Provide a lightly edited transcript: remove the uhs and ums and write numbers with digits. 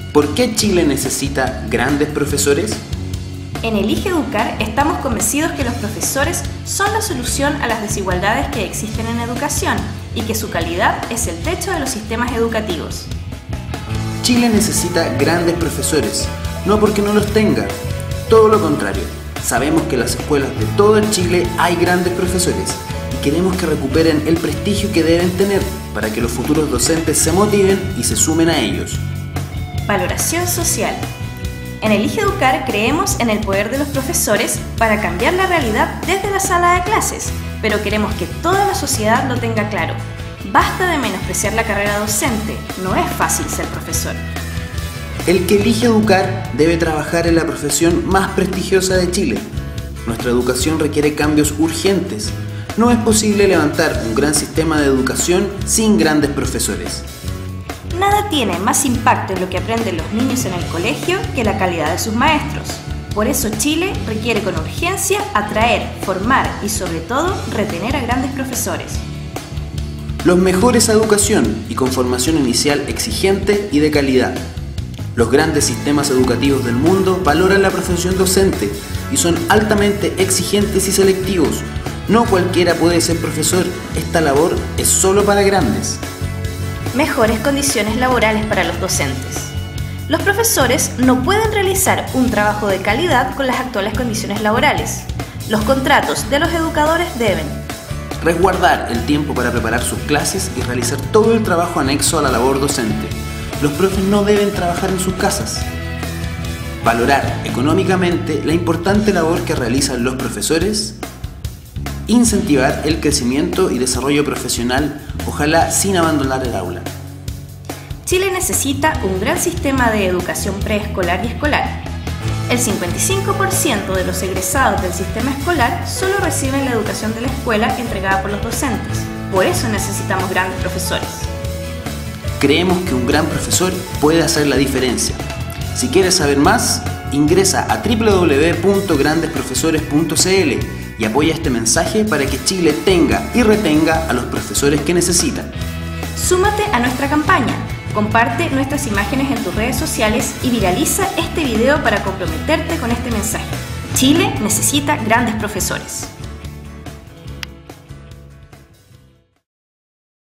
¿Por qué Chile necesita grandes profesores? En Elige Educar estamos convencidos que los profesores son la solución a las desigualdades que existen en educación y que su calidad es el techo de los sistemas educativos. Chile necesita grandes profesores, no porque no los tenga, todo lo contrario. Sabemos que en las escuelas de todo Chile hay grandes profesores y queremos que recuperen el prestigio que deben tener para que los futuros docentes se motiven y se sumen a ellos. Valoración social. En Elige Educar creemos en el poder de los profesores para cambiar la realidad desde la sala de clases, pero queremos que toda la sociedad lo tenga claro. Basta de menospreciar la carrera docente, no es fácil ser profesor. El que elige educar debe trabajar en la profesión más prestigiosa de Chile. Nuestra educación requiere cambios urgentes. No es posible levantar un gran sistema de educación sin grandes profesores. Nada tiene más impacto en lo que aprenden los niños en el colegio que la calidad de sus maestros. Por eso Chile requiere con urgencia atraer, formar y sobre todo retener a grandes profesores. Los mejores a educación y con formación inicial exigente y de calidad. Los grandes sistemas educativos del mundo valoran la profesión docente y son altamente exigentes y selectivos. No cualquiera puede ser profesor, esta labor es solo para grandes. Mejores condiciones laborales para los docentes. Los profesores no pueden realizar un trabajo de calidad con las actuales condiciones laborales. Los contratos de los educadores deben resguardar el tiempo para preparar sus clases y realizar todo el trabajo anexo a la labor docente. Los profes no deben trabajar en sus casas. Valorar económicamente la importante labor que realizan los profesores. Incentivar el crecimiento y desarrollo profesional, ojalá sin abandonar el aula. Chile necesita un gran sistema de educación preescolar y escolar. El 55% de los egresados del sistema escolar solo reciben la educación de la escuela entregada por los docentes. Por eso necesitamos grandes profesores. Creemos que un gran profesor puede hacer la diferencia. Si quieres saber más, ingresa a www.grandesprofesores.cl y apoya este mensaje para que Chile tenga y retenga a los profesores que necesitan. Súmate a nuestra campaña, comparte nuestras imágenes en tus redes sociales y viraliza este video para comprometerte con este mensaje. Chile necesita grandes profesores.